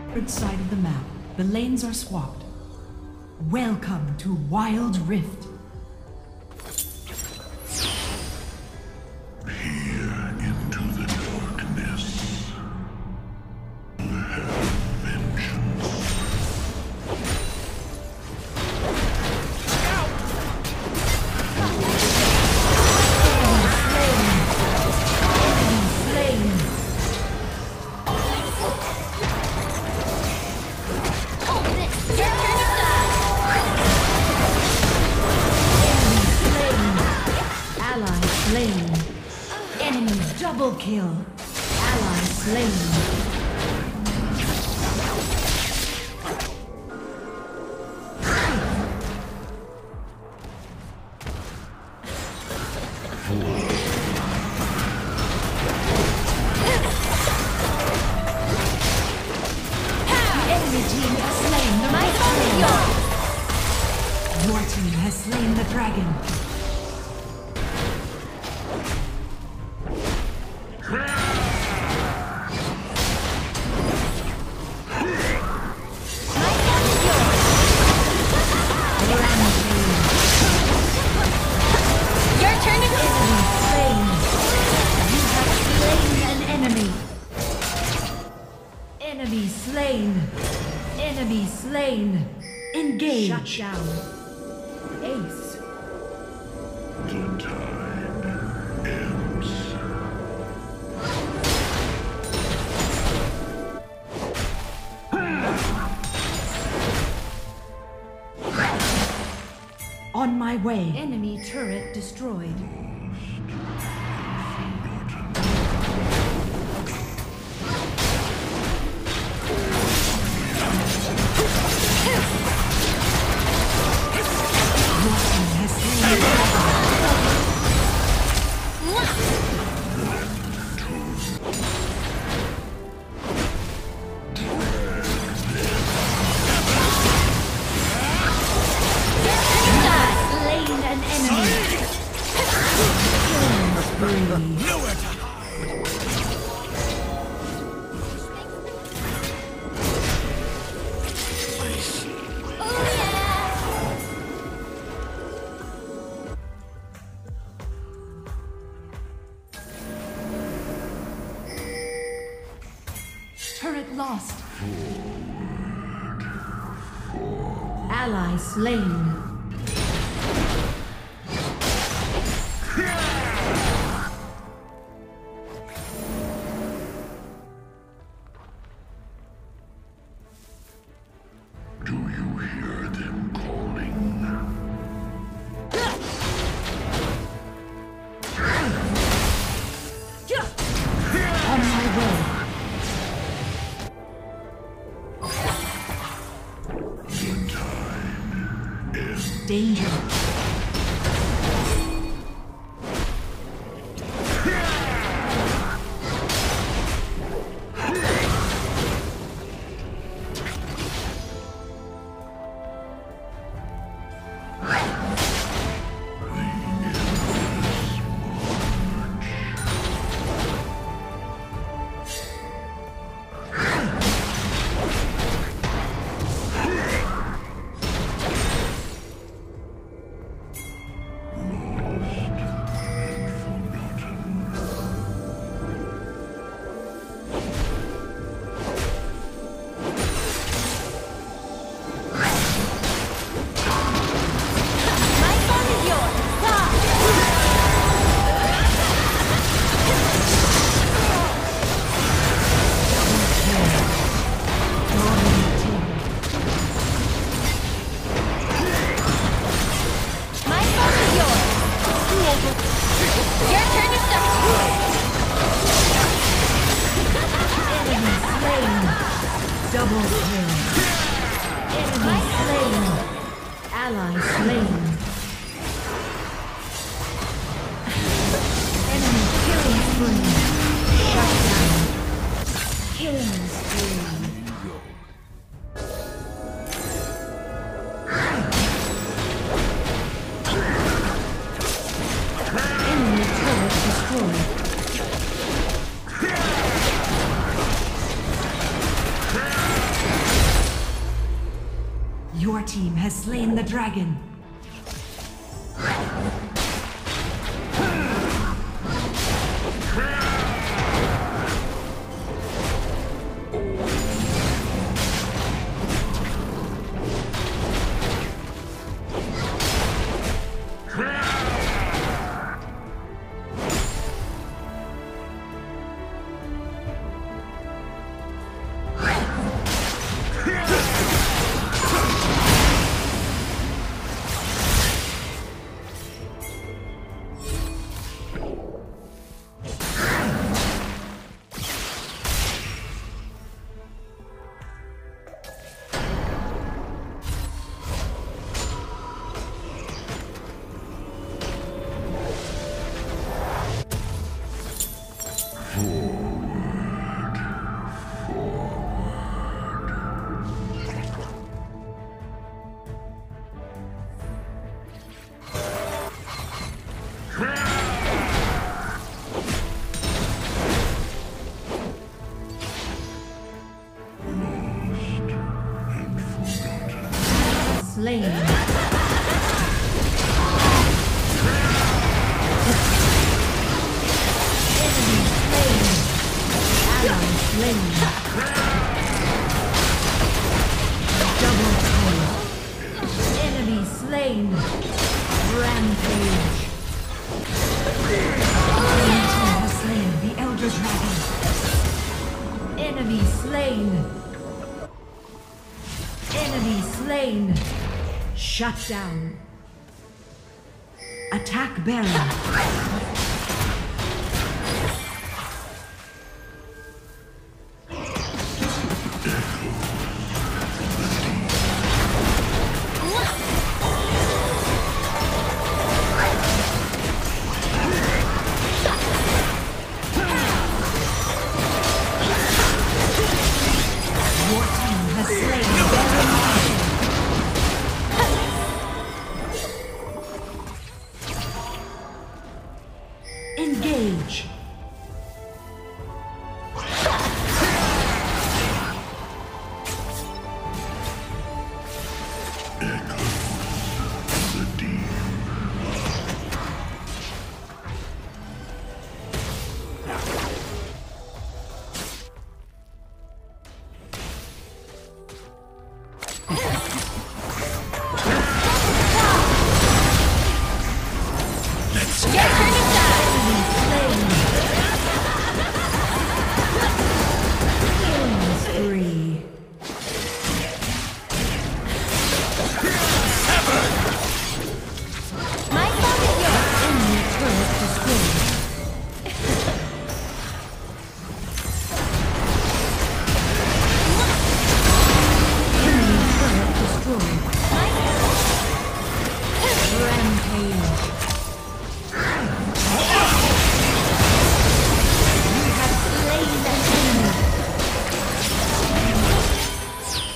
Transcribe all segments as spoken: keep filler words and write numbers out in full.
Third side of the map. The lanes are swapped. Welcome to Wild Rift. Peer into the darkness. Have vengeance. Double kill. Ally slain. Enemy team has slain the mighty. Your team has slain the dragon. Enemy slain. Enemy slain. Engage. Shut down. Ace. The tide ebbs. On my way. Enemy turret destroyed. Turret lost. Forward. Forward. Ally slain. Do you hear them calling? On my way. Danger. Double kill. Enemy slain. Ally slain. Enemy killing spree. Shut down. Killing spree. Enemy turret destroyed. Your team has slain the dragon. Slain. Enemy slain. Ally slain. Double kill. Enemy slain. Rampage. Enemy team has slain the Elder Dragon. Enemy slain. Enemy slain. Shut down. Attack Baron. Your team has slain Baron. Engage.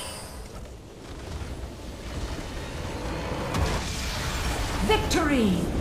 Victory!